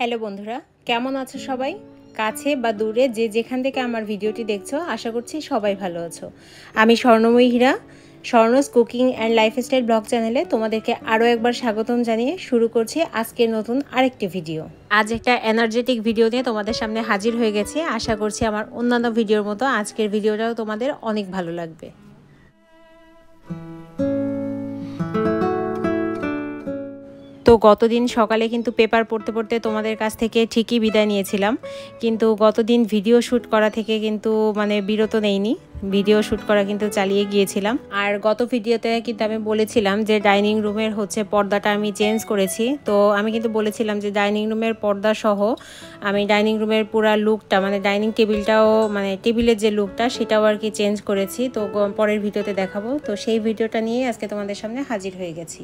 Hello বন্ধুরা, কেমন আছো সবাই? কাছে বা দূরে যে যেখান থেকে আমার ভিডিওটি দেখছো, আশা করছি সবাই ভালো আছো। আমি স্বর্ণময়ী হীরা, স্বর্ণস কুকিং অ্যান্ড লাইফস্টাইল ব্লগ চ্যানেলে তোমাদেরকে আরও একবার স্বাগতম জানিয়ে শুরু করছি আজকের নতুন আরেকটি ভিডিও। আজ একটা এনার্জেটিক ভিডিও নিয়ে তোমাদের সামনে হাজির হয়ে গেছি। আশা করছি আমার অন্যান্য ভিডিওর মতো আজকের ভিডিওটাও তোমাদের অনেক ভালো লাগবে। তো গতদিন সকালে কিন্তু পেপার পড়তে পড়তে তোমাদের কাছ থেকে ঠিকই বিদায় নিয়েছিলাম, কিন্তু গতদিন ভিডিও শ্যুট করা থেকে কিন্তু বিরত নেইনি, ভিডিও শ্যুট করা কিন্তু চালিয়ে গিয়েছিলাম। আর গত ভিডিওতে কিন্তু আমি বলেছিলাম যে ডাইনিং রুমের পর্দাটা আমি চেঞ্জ করেছি। তো আমি কিন্তু বলেছিলাম যে ডাইনিং রুমের পর্দা সহ আমি ডাইনিং রুমের পুরা লুকটা ডাইনিং টেবিলটাও টেবিলের যে লুকটা সেটাও আর কি চেঞ্জ করেছি। তো পরের ভিডিওতে দেখাবো। তো সেই ভিডিওটা নিয়ে আজকে তোমাদের সামনে হাজির হয়ে গেছি।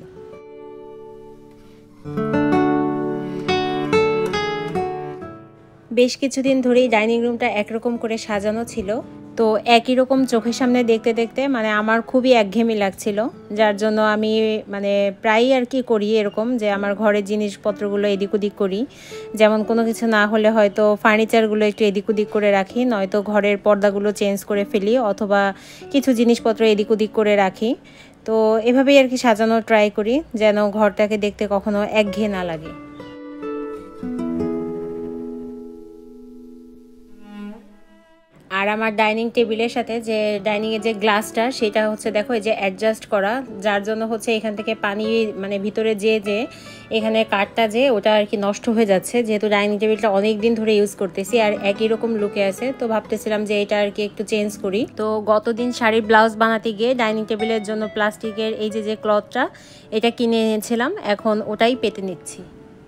বেশ কিছুদিন ধরেই ডাইনিং রুমটা একরকম করে সাজানো ছিল, তো একই রকম চোখের সামনে দেখতে দেখতে আমার খুবই একঘেয়েমি লাগছিল, যার জন্য আমি প্রায়ই আর কি করি এরকম যে আমার ঘরের জিনিসপত্রগুলো এদিক ওদিক করি। যেমন কোনো কিছু না হলে হয়তো ফার্নিচারগুলো একটু এদিক ওদিক করে রাখি, নয়তো ঘরের পর্দাগুলো চেঞ্জ করে ফেলি, অথবা কিছু জিনিসপত্র এদিক ওদিক করে রাখি। তো এভাবেই আর কি সাজানোর ট্রাই করি, যেন ঘরটাকে দেখতে কখনো একঘেয়ে না লাগে। আর আমার ডাইনিং টেবিলের সাথে যে ডাইনিংয়ের যে গ্লাসটা, সেটা দেখো এই যে অ্যাডজাস্ট করা, যার জন্য এখান থেকে পানি ভিতরে যে এখানে কাঠটা যে ওটা আর কি নষ্ট হয়ে যাচ্ছে, যেহেতু ডাইনিং টেবিলটা অনেক দিন ধরে ইউজ করতেছি আর একই রকম লুকে আছে। তো ভাবতেছিলাম যে এটা আর কি একটু চেঞ্জ করি। তো গতদিন শাড়ির ব্লাউজ বানাতে গিয়ে ডাইনিং টেবিলের জন্য প্লাস্টিকের এই যে ক্লথটা এটা কিনে এনেছিলাম, এখন ওটাই পেতে নিচ্ছি।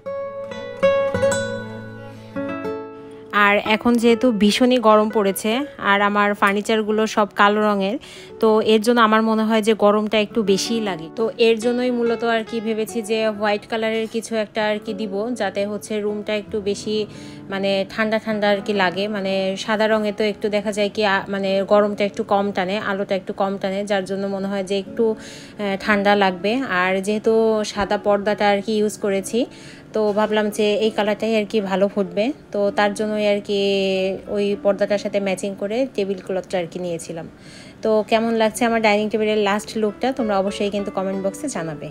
আর এখন যেহেতু ভীষণই গরম পড়েছে আর আমার ফার্নিচারগুলো সব কালো রঙের, তো এর জন্য আমার মনে হয় যে গরমটা একটু বেশিই লাগে। তো এর জন্যই মূলত আর কি ভেবেছি যে হোয়াইট কালারের কিছু একটা আর কি দিব, যাতে রুমটা একটু বেশি ঠান্ডা ঠান্ডা আর কি লাগে। সাদা রঙে তো একটু দেখা যায় কি গরমটা একটু কম টানে, আলোটা একটু কম টানে, যার জন্য মনে হয় যে একটু ঠান্ডা লাগবে। আর যেহেতু সাদা পর্দাটা আর কি ইউজ করেছি, তো ভাবলাম যে এই কালারটাই আর কি ভালো ফুটবে। তো তার জন্যই আর কি ওই পর্দাটার সাথে ম্যাচিং করে টেবিল ক্লথটা আর কি নিয়েছিলাম। তো কেমন লাগছে আমার ডাইনিং টেবিলের লাস্ট লুকটা তোমরা অবশ্যই কিন্তু কমেন্ট বক্সে জানাবে।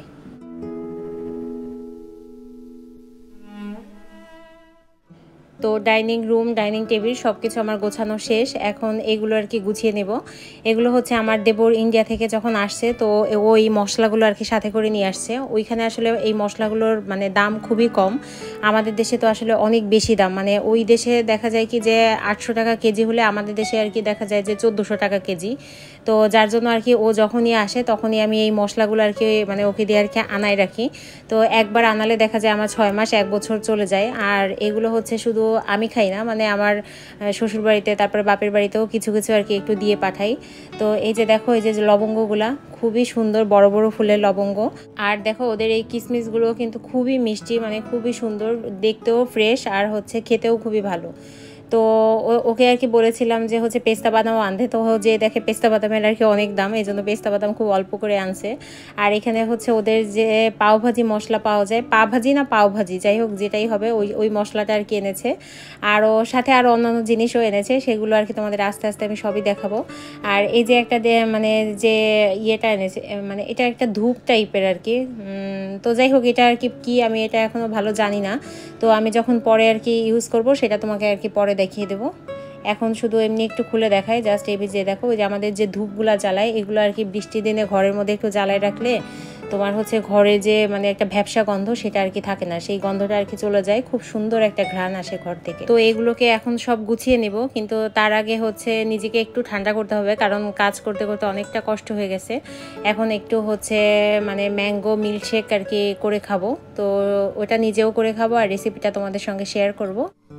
তো ডাইনিং রুম, ডাইনিং টেবিল সব কিছু আমার গোছানো শেষ। এখন এগুলো আর কি গুছিয়ে নেব। এগুলো আমার দেবর ইন্ডিয়া থেকে যখন আসছে, তো ওই মশলাগুলো আর কি সাথে করে নিয়ে আসছে। ওইখানে আসলে এই মশলাগুলোর দাম খুবই কম, আমাদের দেশে তো আসলে অনেক বেশি দাম। ওই দেশে দেখা যায় কি যে 800 টাকা কেজি হলে আমাদের দেশে আর কি দেখা যায় যে 1400 টাকা কেজি। তো যার জন্য আর কি ও যখনই আসে তখনই আমি এই মশলাগুলো আর কি ওকে দিয়ে আর কি আনাই রাখি। তো একবার আনালে দেখা যায় আমার 6 মাস 1 বছর চলে যায়। আর এগুলো শুধু আমি খাই না, আমার শ্বশুর বাড়িতে, তারপরে বাপের বাড়িতেও কিছু কিছু আর কি একটু দিয়ে পাঠাই। তো এই যে দেখো, এই যে লবঙ্গগুলা খুবই সুন্দর, বড় বড় ফুলের লবঙ্গ। আর দেখো ওদের এই কিশমিশগুলো কিন্তু খুবই মিষ্টি, খুবই সুন্দর, দেখতেও ফ্রেশ, আর খেতেও খুবই ভালো। তো ওকে আর কি বলেছিলাম যে পেস্তা বাদামও আনতে, তো যে দেখে পেস্তা বাদামের আর কি অনেক দাম, এই জন্য পেস্তা বাদাম খুব অল্প করে আনছে। আর এখানে ওদের যে পাওভাজি মশলা পাওয়া যায়, পা ভাজি না পাও ভাজি, যাই হোক যেটাই হবে, ওই মশলাটা আর কি এনেছে। আর ও সাথে আরও অন্যান্য জিনিসও এনেছে, সেগুলো আর কি তোমাদের আস্তে আস্তে আমি সবই দেখাবো। আর এই যে একটা যে ইয়েটা এনেছে, এটা একটা ধূপ টাইপের আর কি। তো যাই হোক, এটা আর কি আমি এটা এখনও ভালো জানি না। তো আমি যখন পরে আর কি ইউজ করব সেটা তোমাকে আর কি পরে দেখিয়ে দেবো। এখন শুধু এমনি একটু খুলে দেখাই জাস্ট। এই যে দেখো, ওই যে আমাদের যে ধূপগুলা জ্বালায়, এগুলো আর কি বৃষ্টির দিনে ঘরের মধ্যে একটু জ্বালায় রাখলে তোমার ঘরে যে একটা ভ্যাপসা গন্ধ সেটা আর কি থাকে না, সেই গন্ধটা আর কি চলে যায়, খুব সুন্দর একটা ঘ্রাণ আসে ঘর থেকে। তো এগুলোকে এখন সব গুছিয়ে নেব, কিন্তু তার আগে নিজেকে একটু ঠান্ডা করতে হবে, কারণ কাজ করতে করতে অনেকটা কষ্ট হয়ে গেছে। এখন একটু ম্যাঙ্গো মিল্কশেক আর কি করে খাবো। তো ওটা নিজেও করে খাবো আর রেসিপিটা তোমাদের সঙ্গে শেয়ার করব।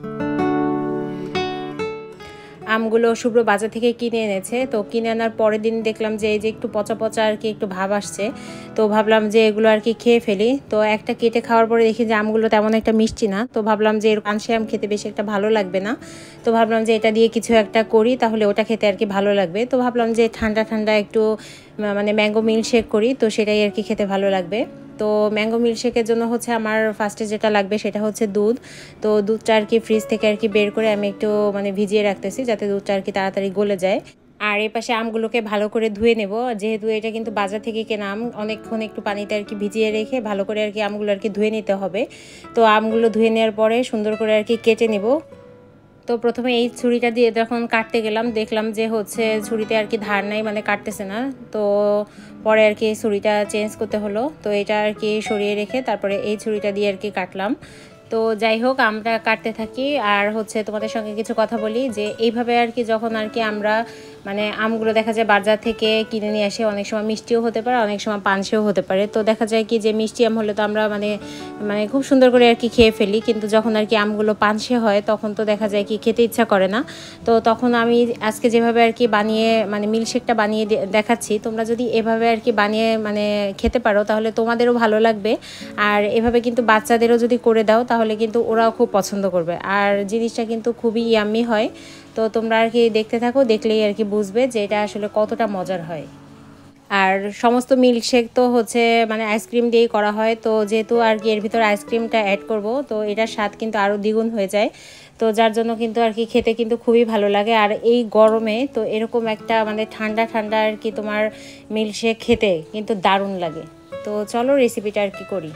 আমগুলো শুভ্র বাজার থেকে কিনে এনেছে। তো কিনে আনার পরের দিন দেখলাম যে এই যে একটু পচা পচা আর কি একটু ভাব আসছে। তো ভাবলাম যে এগুলো আর কি খেয়ে ফেলি। তো একটা কেটে খাওয়ার পরে দেখি যে আমগুলো তেমন একটা মিষ্টি না। তো ভাবলাম যে পানসে আম খেতে বেশি একটা ভালো লাগবে না। তো ভাবলাম যে এটা দিয়ে কিছু একটা করি, তাহলে ওটা খেতে আর কি ভালো লাগবে। তো ভাবলাম যে ঠান্ডা ঠান্ডা একটু মানে ম্যাঙ্গো মিল্কশেক করি, তো সেটাই আর কি খেতে ভালো লাগবে। তো ম্যাঙ্গো মিল্কশেকের জন্য হচ্ছে আমার ফার্স্টে যেটা লাগবে সেটা হচ্ছে দুধ। তো দুধটা আর কি ফ্রিজ থেকে আর কি বের করে আমি একটু মানে ভিজিয়ে রাখতেছি, যাতে দুধটা আর কি তাড়াতাড়ি গলে যায়। আর এই পাশে আমগুলোকে ভালো করে ধুয়ে নেব, যেহেতু এটা কিন্তু বাজার থেকে কেনা আম, অনেকক্ষণ একটু পানিতে আর কি ভিজিয়ে রেখে ভালো করে আর কি আমগুলো আর কি ধুয়ে নিতে হবে। তো আমগুলো ধুয়ে নেওয়ার পরে সুন্দর করে আর কি কেটে নেব। তো প্রথমে এই ছুরিটা দিয়ে যখন কাটতে গেলাম দেখলাম যে হচ্ছে ছুরিতে আর কি ধার নাই, মানে কাটতেছে না। তো পরে আর কি ছুরিটা চেঞ্জ করতে হলো, তো এটা আর কি সরিয়ে রেখে তারপরে এই ছুরিটা দিয়ে আর কি কাটলাম। তো যাই হোক, আমরা কাটতে থাকি আর হচ্ছে তোমাদের সঙ্গে কিছু কথা বলি যে এইভাবে আর কি যখন আর কি আমরা মানে আমগুলো দেখা যায় বাজার থেকে কিনে নিয়ে আসে, অনেক সময় মিষ্টিও হতে পারে, অনেক সময় পানসেও হতে পারে। তো দেখা যায় কি যে মিষ্টি আম হলে তো আমরা মানে মানে খুব সুন্দর করে আর কি খেয়ে ফেলি, কিন্তু যখন আর কি আমগুলো পানসে হয় তখন তো দেখা যায় কি খেতে ইচ্ছা করে না। তো তখন আমি আজকে যেভাবে আর কি বানিয়ে মানে মিল্কশেকটা বানিয়ে দেখাচ্ছি, তোমরা যদি এভাবে আর কি বানিয়ে মানে খেতে পারো তাহলে তোমাদেরও ভালো লাগবে। আর এভাবে কিন্তু বাচ্চাদেরও যদি করে দাও তাহলে কিন্তু ওরাও খুব পছন্দ করবে, আর জিনিসটা কিন্তু খুবই ইয়াম্মি হয়। তো তোমরা আর কি দেখতে থাকো, দেখলেই আর কি বুঝবে যে এটা আসলে কতটা মজার হয়। আর সমস্ত মিল্কশেক তো হচ্ছে মানে আইসক্রিম দিয়েই করা হয়, তো যেহেতু আর কি এর ভিতরে আইসক্রিমটা অ্যাড করব, তো এটার স্বাদ কিন্তু আরও দ্বিগুণ হয়ে যায়। তো যার জন্য কিন্তু আর কি খেতে কিন্তু খুবই ভালো লাগে। আর এই গরমে তো এরকম একটা মানে ঠান্ডা ঠান্ডা আর কি তোমার মিল্কশেক খেতে কিন্তু দারুণ লাগে। তো চলো রেসিপিটা আর কি করি।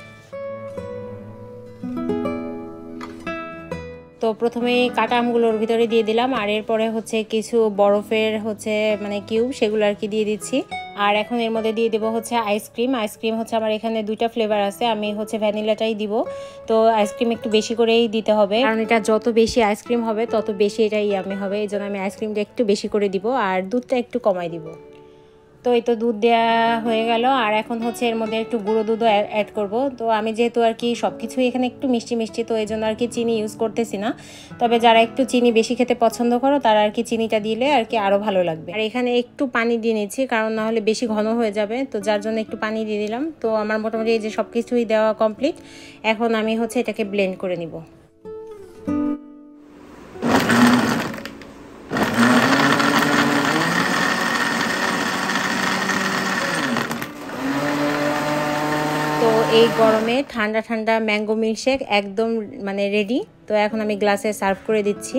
তো প্রথমে কাটা আমগুলোর ভিতরে দিয়ে দিলাম, আর এরপরে হচ্ছে কিছু বরফের হচ্ছে মানে কিউব, সেগুলো আর কি দিয়ে দিচ্ছি। আর এখন এর মধ্যে দিয়ে দেবো হচ্ছে আইসক্রিম। আইসক্রিম হচ্ছে আমার এখানে 2টা ফ্লেভার আছে, আমি হচ্ছে ভ্যানিলাটাই দিব। তো আইসক্রিম একটু বেশি করেই দিতে হবে, কারণ এটা যত বেশি আইসক্রিম হবে তত বেশি এটা ইয়াম্মি হবে, এই জন্য আমি আইসক্রিমটা একটু বেশি করে দিব আর দুধটা একটু কমাই দিব। তো এই তো দুধ দেওয়া হয়ে গেল, আর এখন হচ্ছে এর মধ্যে একটু গুঁড়ো দুধও অ্যাড করব। তো আমি যেহেতু আর কি সব কিছুই এখানে একটু মিষ্টি মিষ্টি, তো এই জন্য আর কি চিনি ইউজ করতেছি না। তবে যারা একটু চিনি বেশি খেতে পছন্দ করো তারা আর কি চিনিটা দিলে আর কি আরও ভালো লাগবে। আর এখানে একটু পানি দিয়ে নিচ্ছি, কারণ না হলে বেশি ঘন হয়ে যাবে, তো যার জন্য একটু পানি দিয়ে দিলাম। তো আমার মোটামুটি এই যে সব কিছুই দেওয়া কমপ্লিট, এখন আমি হচ্ছে এটাকে ব্লেন্ড করে নিব। তো এই গরমে ঠান্ডা ঠান্ডা ম্যাঙ্গো মিল্কশেক একদম মানে রেডি। তো এখন আমি গ্লাসে সার্ভ করে দিচ্ছি।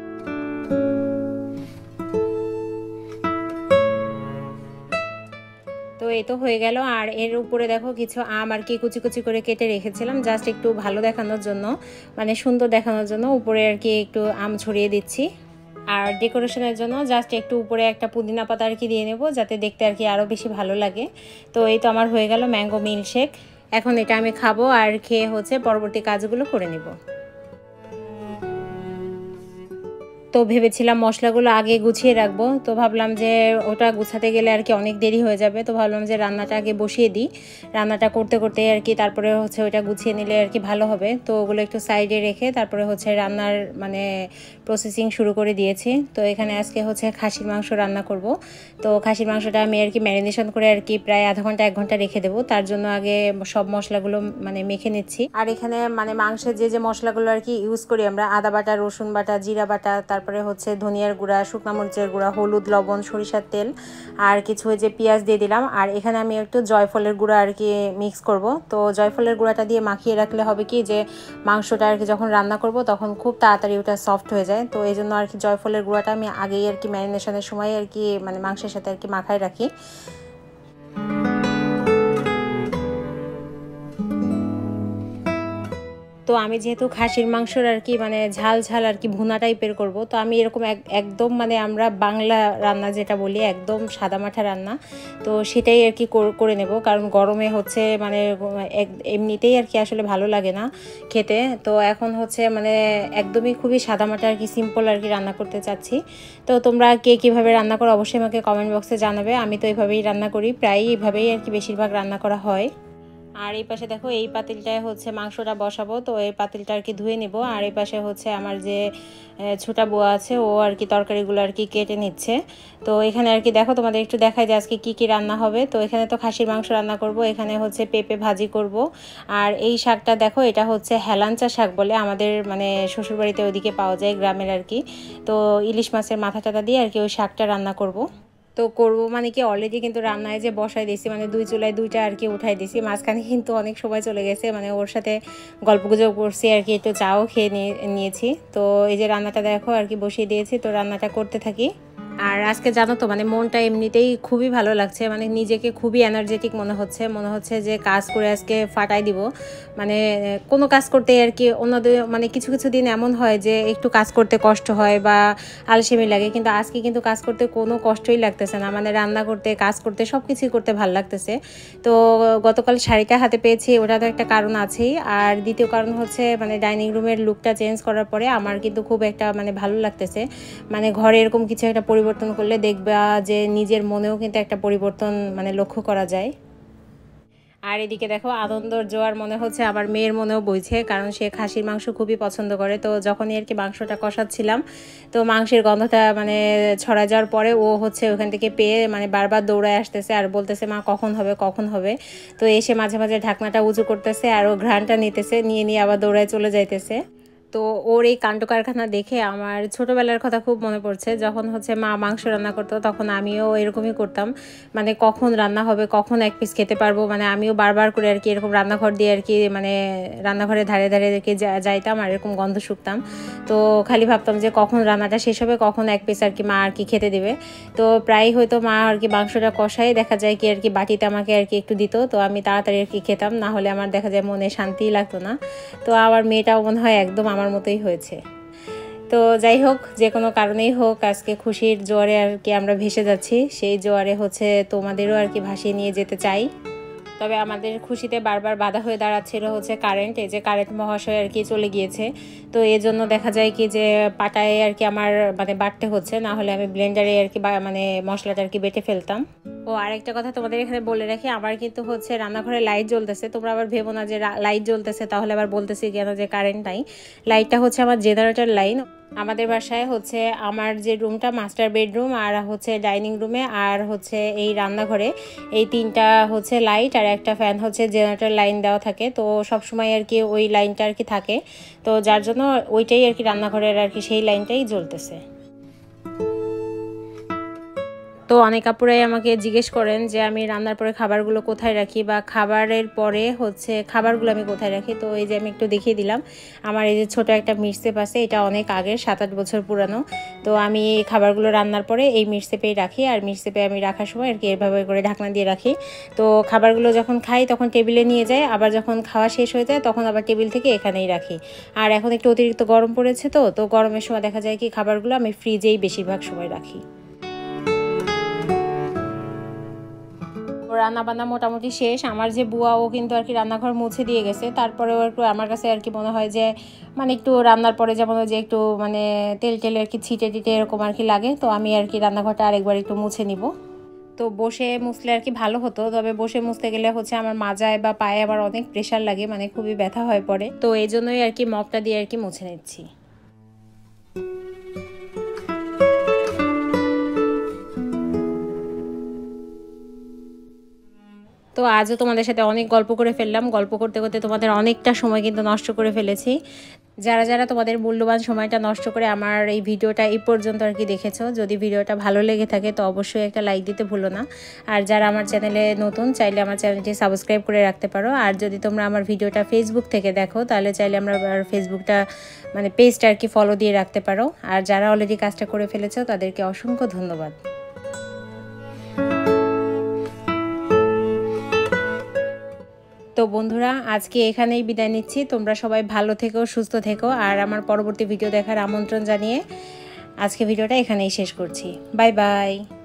তো এই তো হয়ে গেল, আর এর উপরে দেখো কিছু আম আর কি কুচি কুচি করে কেটে রেখেছিলাম, জাস্ট একটু ভালো দেখানোর জন্য, মানে সুন্দর দেখানোর জন্য উপরে আর কি একটু আম ছড়িয়ে দিচ্ছি। আর ডেকোরেশনের জন্য জাস্ট একটু উপরে একটা পুদিনা পাতা আর কি দিয়ে নেব, যাতে দেখতে আর কি আরও বেশি ভালো লাগে। তো এই তো আমার হয়ে গেল ম্যাঙ্গো মিল্কশেক। এখন এটা আমি খাবো আর খেয়ে হচ্ছে পরবর্তী কাজগুলো করে নেব। তো ভেবেছিলাম মশলাগুলো আগে গুছিয়ে রাখবো, তো ভাবলাম যে ওটা গুছাতে গেলে আর কি অনেক দেরি হয়ে যাবে, তো ভাবলাম যে রান্নাটা আগে বসিয়ে দিই, রান্নাটা করতে করতে আর কি তারপরে হচ্ছে ওটা গুছিয়ে নিলে আর কি ভালো হবে। তো ওগুলো একটু সাইডে রেখে তারপরে হচ্ছে রান্নার মানে প্রসেসিং শুরু করে দিয়েছি। তো এখানে আজকে হচ্ছে খাসির মাংস রান্না করব। তো খাসির মাংসটা আমি আর কি ম্যারিনেশন করে আর কি প্রায় আধা ঘন্টা 1 ঘন্টা রেখে দেবো, তার জন্য আগে সব মশলাগুলো মানে মেখে নিচ্ছি। আর এখানে মানে মাংসের যে মশলাগুলো আর কি ইউজ করি আমরা, আদা বাটা, রসুন বাটা, জিরা বাটা, তারপরে হচ্ছে ধনিয়ার গুঁড়া, শুকনা মরিচের গুঁড়া, হলুদ, লবণ, সরিষার তেল, আর কিছু যে পেঁয়াজ দিয়ে দিলাম। আর এখানে আমি একটু জয়ফলের গুঁড়া আর কি মিক্স করব। তো জয়ফলের গুঁড়াটা দিয়ে মাখিয়ে রাখলে হবে কি যে মাংসটা আর কি যখন রান্না করব তখন খুব তাড়াতাড়ি ওটা সফট হয়ে যায়। তো এই জন্য আর কি জয়ফলের গুঁড়াটা আমি আগেই আর কি ম্যারিনেশনের সময় আর কি মানে মাংসের সাথে আর কি মাখায় রাখি। তো আমি যেহেতু খাসির মাংসর আর কি মানে ঝাল ঝাল আর কি ভুনা টাইপের করব, তো আমি এরকম একদম মানে আমরা বাংলা রান্না যেটা বলি একদম সাদামাঠা রান্না, তো সেটাই আর কি করে নেব, কারণ গরমে হচ্ছে মানে এমনিতেই আর কি আসলে ভালো লাগে না খেতে। তো এখন হচ্ছে মানে একদমই খুবই সাদামাঠা আর কি সিম্পল আর কি রান্না করতে চাচ্ছি। তো তোমরা কে কীভাবে রান্না করো অবশ্যই আমাকে কমেন্ট বক্সে জানাবে। আমি তো এইভাবেই রান্না করি, প্রায়ই এইভাবেই আর কি বেশিরভাগ রান্না করা হয়। আর এই পাশে দেখো এই পাতিলটায় হচ্ছে মাংসটা বসাবো, তো এই পাতিলটা আর কি ধুয়ে নেব। আর এই পাশে হচ্ছে আমার যে ছোটা বুয়া আছে ও আর কি তরকারিগুলো আর কি কেটে নিচ্ছে। তো এখানে আর কি দেখো তোমাদের একটু দেখাই যে আজকে কি কি রান্না হবে। তো এখানে তো খাসির মাংস রান্না করব, এখানে হচ্ছে পেঁপে ভাজি করব। আর এই শাকটা দেখো, এটা হচ্ছে হেলাঞ্চা শাক বলে আমাদের মানে শ্বশুরবাড়িতে ওইদিকে পাওয়া যায় গ্রামের আর কি। তো ইলিশ মাছের মাথা টাথা দিয়ে আর কি ওই শাকটা রান্না করব। তো করবো মানে কি অলরেডি কিন্তু রান্নায় যে বসাই দিয়েছি, মানে 2 চুলায় 2টা আর কি উঠাই দিয়েছি। মাঝখানে কিন্তু অনেক সময় চলে গেছে, মানে ওর সাথে গল্পগুজব করছি আর কি, একটু চাও খেয়ে নিয়েছি। তো এই যে রান্নাটা দেখো আর কি বসিয়ে দিয়েছি, তো রান্নাটা করতে থাকি। আর আজকে জানো তো মানে মনটা এমনিতেই খুবই ভালো লাগছে, মানে নিজেকে খুবই এনার্জেটিক মনে হচ্ছে যে কাজ করে আজকে ফাটাই দিব। মানে কোনো কাজ করতে আর কি অন্যদের মানে কিছু কিছু দিন এমন হয় যে একটু কাজ করতে কষ্ট হয় বা আলসেমি লাগে, কিন্তু আজকে কিন্তু কাজ করতে কোনো কষ্টই লাগতেছে না, মানে রান্না করতে কাজ করতে সব কিছুই করতে ভালো লাগতেছে। তো গতকাল শাড়িটা হাতে পেয়েছি, ওটা তো একটা কারণ আছেই। আর দ্বিতীয় কারণ হচ্ছে মানে ডাইনিং রুমের লুকটা চেঞ্জ করার পরে আমার কিন্তু খুব একটা মানে ভালো লাগতেছে। মানে ঘরে এরকম কিছু একটা পরিবর্তন করলে দেখবা যে নিজের মনেও কিন্তু একটা পরিবর্তন মানে লক্ষ্য করা যায়। আর এদিকে দেখো আনন্দর জোয়ার মনে হচ্ছে আমার মেয়ের মনেও বইছে, কারণ সে খাসির মাংস খুবই পছন্দ করে। তো যখনই আর কি মাংসটা কষাচ্ছিলাম, তো মাংসের গন্ধটা মানে ছড়া যাওয়ার পরে ও হচ্ছে ওখান থেকে পেয়ে মানে বারবার দৌড়ায় আসতেছে আর বলতেছে মা কখন হবে কখন হবে। তো এসে মাঝে মাঝে ঢাকনাটা উঁচু করতেছে আর ও ঘ্রাণটা নিতেছে, নিয়ে আবার দৌড়ায় চলে যাইতেছে। তো ওর এই কাণ্ড কারখানা দেখে আমার ছোটোবেলার কথা খুব মনে পড়ছে। যখন হচ্ছে মা মাংস রান্না করতো তখন আমিও এরকমই করতাম, মানে কখন রান্না হবে কখন এক পিস খেতে পারবো, মানে আমিও বারবার করে আর কি এরকম রান্নাঘর দিয়ে আর কি মানে রান্নাঘরের ধারে ধারে আর কি যাইতাম আর এরকম গন্ধ শুকতাম। তো খালি ভাবতাম যে কখন রান্নাটা শেষ হবে, কখন এক পিস আর কি মা আর কি খেতে দেবে। তো প্রায় হয়তো মা আর কি মাংসটা কষাই দেখা যায় কি আর কি বাটিতে আমাকে আর কি একটু দিত, তো আমি তাড়াতাড়ি আর কি খেতাম, না হলে আমার দেখা যায় মনে শান্তিই লাগতো না। তো আমার মেয়েটাও মনে হয় একদম আমার মতোই হয়েছে। তো যাই হোক, যে কোনো কারণেই হোক আজকে খুশির জোয়ারে আর কি আমরা ভেসে যাচ্ছি, সেই জোয়ারে হচ্ছে তোমাদেরও আর কি ভাসিয়ে নিয়ে যেতে চাই। তবে আমাদের খুশিতে বারবার বাধা হয়ে দাঁড়াচ্ছিল হচ্ছে কারেন্ট, এই যে কারেন্ট মহাশয় আর কি চলে গিয়েছে। তো এই জন্য দেখা যায় কি যে পাটায় আর কি আমার মানে বাটতে হচ্ছে, না হলে আমি ব্লেন্ডারে আর কি মানে মশলাটা আর কি বেটে ফেলতাম। ও আরেকটা কথা তোমাদের এখানে বলে রাখি, আমার কিন্তু হচ্ছে রান্নাঘরে লাইট জ্বলতেছে, তোমরা আবার ভেবো না যে লাইট জ্বলতেছে তাহলে আবার বলতেছি কেন যে কারেন্ট নাই। লাইটটা হচ্ছে আমার জেনারেটর লাইন। আমাদের বাসায় হচ্ছে আমার যে রুমটা মাস্টার বেডরুম, আর হচ্ছে ডাইনিং রুমে, আর হচ্ছে এই রান্নাঘরে, এই 3টা হচ্ছে লাইট আর একটা ফ্যান হচ্ছে জেনারেটর লাইন দেওয়া থাকে। তো সবসময় আর কি ওই লাইনটা আর কি থাকে, তো যার জন্য ওইটাই আর কি রান্নাঘরের আর কি সেই লাইনটাই জ্বলতেছে। তো অনেক আপুরাই আমাকে জিজ্ঞেস করেন যে আমি রান্নার পরে খাবারগুলো কোথায় রাখি, বা খাবারের পরে হচ্ছে খাবারগুলো আমি কোথায় রাখি। তো এই যে আমি একটু দেখিয়ে দিলাম, আমার এই যে ছোট একটা মিক্সেপ আছে, এটা অনেক আগের 7-8 বছর পুরানো। তো আমি এই খাবারগুলো রান্নার পরে এই মিক্সেপেই রাখি, আর মিক্সেপে আমি রাখার সময় আর কি এভাবে করে ঢাকনা দিয়ে রাখি। তো খাবারগুলো যখন খাই তখন টেবিলে নিয়ে যাই, আবার যখন খাওয়া শেষ হয়ে যায় তখন আবার টেবিল থেকে এখানেই রাখি। আর এখন একটু অতিরিক্ত গরম পড়েছে, তো গরমের সময় দেখা যায় কি খাবারগুলো আমি ফ্রিজেই বেশিরভাগ সময় রাখি। রান্না বান্না মোটামুটি শেষ। আমার যে বুয়া ও কিন্তু আর কি রান্নাঘর মুছে দিয়ে গেছে, তারপরেও একটু আমার কাছে আর কি মনে হয় যে মানে একটু রান্নার পরে যেমন যে একটু মানে তেল টেলে আর কি ছিটে টিটে এরকম আর কি লাগে, তো আমি আর কি রান্নাঘরটা আরেকবার একটু মুছে নিব। তো বসে মুছলে আর কি ভালো হতো, তবে বসে মুছতে গেলে হচ্ছে আমার মাজায় বা পায়ে আবার অনেক প্রেশার লাগে, মানে খুবই ব্যথা হয়ে পড়ে। তো এই জন্যই আর কি মপটা দিয়ে আর কি মুছে নিচ্ছি। তো আজও তোমাদের সাথে অনেক গল্প করে ফেললাম, গল্প করতে করতে তোমাদের অনেকটা সময় কিন্তু নষ্ট করে ফেলেছি। যারা যারা তোমাদের মূল্যবান সময়টা নষ্ট করে আমার এই ভিডিওটা এই পর্যন্ত আর কি দেখেছো, যদি ভিডিওটা ভালো লেগে থাকে তো অবশ্যই একটা লাইক দিতে ভুলো না। আর যারা আমার চ্যানেলে নতুন চাইলে আমার চ্যানেলটি সাবস্ক্রাইব করে রাখতে পারো। আর যদি তোমরা আমার ভিডিওটা ফেসবুক থেকে দেখো তাহলে চাইলে আমরা ফেসবুকটা মানে পেজটা আর কি ফলো দিয়ে রাখতে পারো। আর যারা অলরেডি কাজটা করে ফেলেছো তাদেরকে অসংখ্য ধন্যবাদ। তো বন্ধুরা আজকে এখানেই বিদায় নিচ্ছি, তোমরা সবাই ভালো থেকো সুস্থ থেকো, আর আমার পরবর্তী ভিডিও দেখার আমন্ত্রণ জানিয়ে আজকে ভিডিওটা এখানেই শেষ করছি। Bye by.